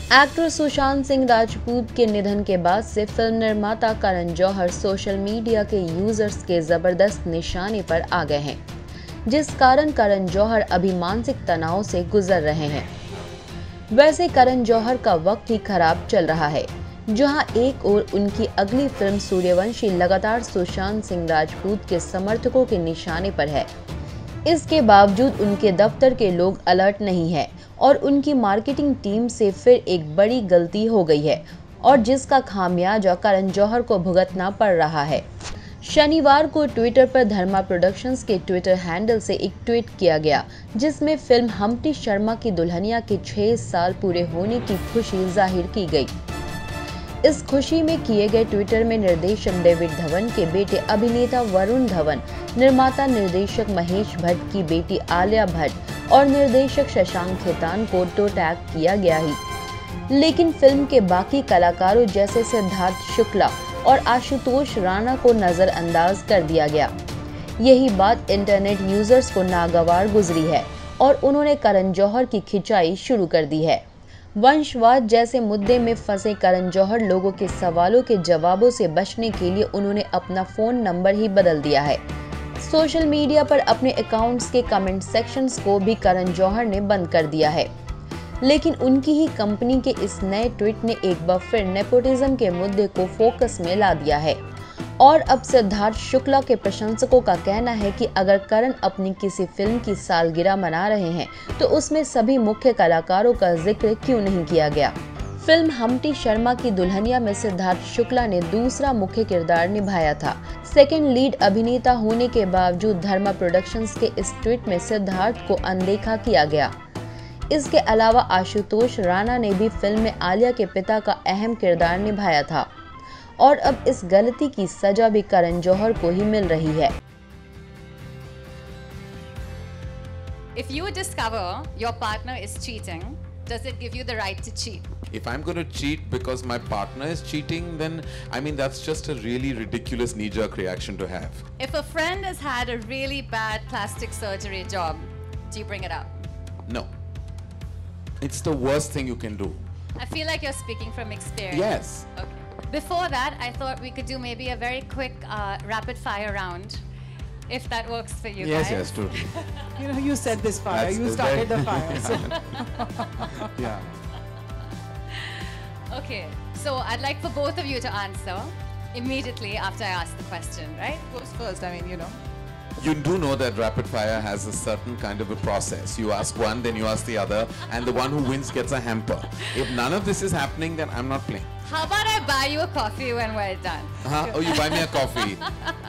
Actor Sushant Singh Rajput के निधन के बाद से फिल्म निर्माता करण जौहर सोशल मीडिया के यूजर्स के जबरदस्त निशाने पर आ गए हैं, जिस कारण करण जौहर अभी मानसिक तनाव से गुजर रहे हैं। वैसे करण जौहर का वक्त ही खराब चल रहा है, जहां एक ओर उनकी अगली फिल्म सूर्यवंशी लगातार सुशांत सिंह राजपूत के समर्थकों के निशाने पर है। इसके बावजूद उनके दफ्तर के लोग अलर्ट नहीं है और उनकी मार्केटिंग टीम से फिर एक बड़ी गलती हो गई है और जिसका खामियाजा करण जौहर को भुगतना पड़ रहा है। शनिवार को ट्विटर पर धर्मा प्रोडक्शंस के ट्विटर हैंडल से एक ट्वीट किया गया, जिसमें फिल्म हम्प्टी शर्मा की दुल्हनिया के 6 साल पूरे होने की खुशी जाहिर की गई। इस खुशी में किए गए ट्विटर में निर्देशक डेविड धवन के बेटे अभिनेता वरुण धवन, निर्माता निर्देशक महेश भट्ट की बेटी आलिया भट्ट और निर्देशक शशांक खेतान को तो टैग किया गया ही, लेकिन फिल्म के बाकी कलाकारों जैसे सिद्धार्थ शुक्ला और आशुतोष राणा को नजरअंदाज कर दिया गया। यही बात इंटरनेट यूजर्स को नागवार गुजरी है और उन्होंने करण जौहर की खिंचाई शुरू कर दी है। वंशवाद जैसे मुद्दे में फंसे करण जौहर लोगों के सवालों के जवाबों से बचने के लिए उन्होंने अपना फोन नंबर ही बदल दिया है। सोशल मीडिया पर अपने अकाउंट्स के कमेंट सेक्शंस को भी करण जौहर ने बंद कर दिया है, लेकिन उनकी ही कंपनी के इस नए ट्वीट ने एक बार फिर नेपोटिज्म के मुद्दे को फोकस में ला दिया है। और अब सिद्धार्थ शुक्ला के प्रशंसकों का कहना है कि अगर करण अपनी किसी फिल्म की सालगिरह मना रहे हैं तो उसमें सभी मुख्य कलाकारों का जिक्र क्यों नहीं किया गया। फिल्म हम्प्टी शर्मा की दुल्हनिया में सिद्धार्थ शुक्ला ने दूसरा मुख्य किरदार निभाया था। सेकंड लीड अभिनेता होने के बावजूद धर्मा प्रोडक्शंस के इस ट्वीट में सिद्धार्थ को अनदेखा किया गया। इसके अलावा आशुतोष राणा ने भी फिल्म में आलिया के पिता का अहम किरदार निभाया था और अब इस गलती की सजा भी करण जौहर को ही मिल रही है। If you discover your partner is cheating, does it give you the right to cheat? If I'm going to cheat because my partner is cheating, then I mean that's just a really ridiculous knee-jerk reaction to have. If a friend has had a really bad plastic surgery job, do you bring it up? No. It's the worst thing you can do. I feel like you're speaking from experience. Yes. Okay. Before that, I thought we could do maybe a very quick rapid fire round, if that works for you guys. Yes, totally. You know, you set this fire. That's You started the fire. So. Yeah. Okay, so I'd like for both of you to answer immediately after I ask the question, right? Goes first. I mean, you know. You do know that rapid fire has a certain kind of a process. You ask one, then you ask the other, and the one who wins gets a hamper. If none of this is happening, then I'm not playing. How about I buy you a coffee when we're done? Oh, you buy me a coffee.